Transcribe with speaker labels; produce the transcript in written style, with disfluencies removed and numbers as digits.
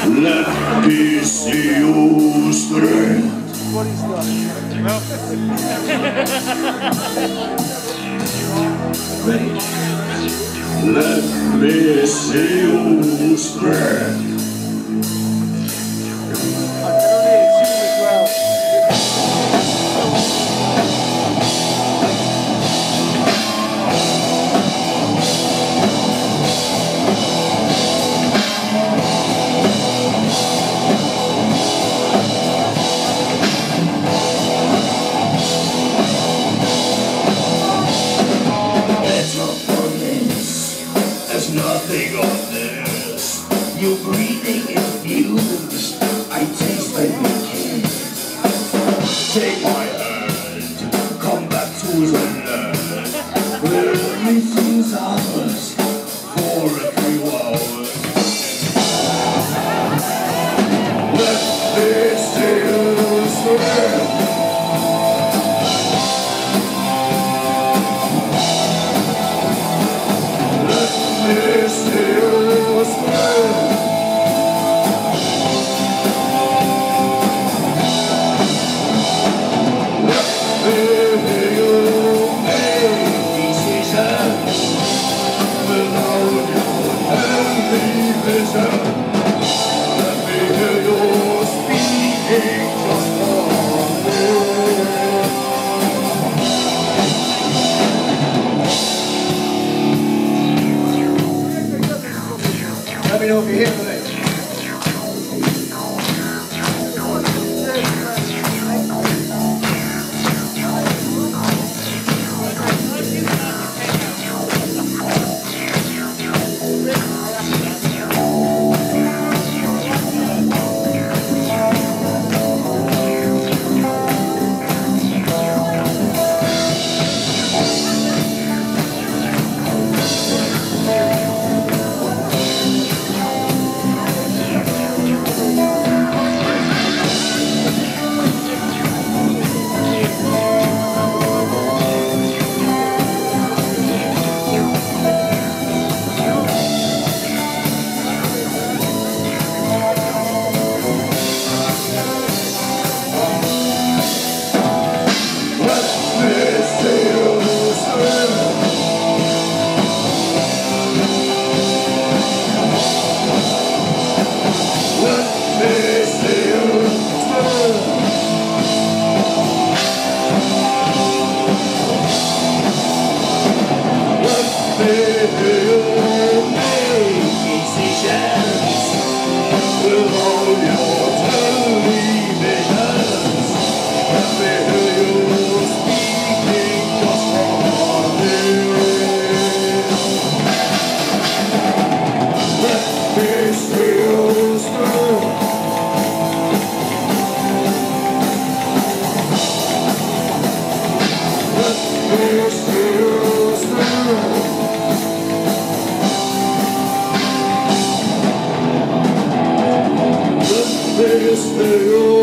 Speaker 1: Let me see you strength.
Speaker 2: What is that?
Speaker 1: Let me see you strength.
Speaker 2: I can only assume as well.
Speaker 1: There's nothing on this. Your breathing infused. I taste like a kiss. Take my hand, come back to the land where everything's ours for a few hours. Let me still swear.
Speaker 2: Let me know if you're here today.
Speaker 1: This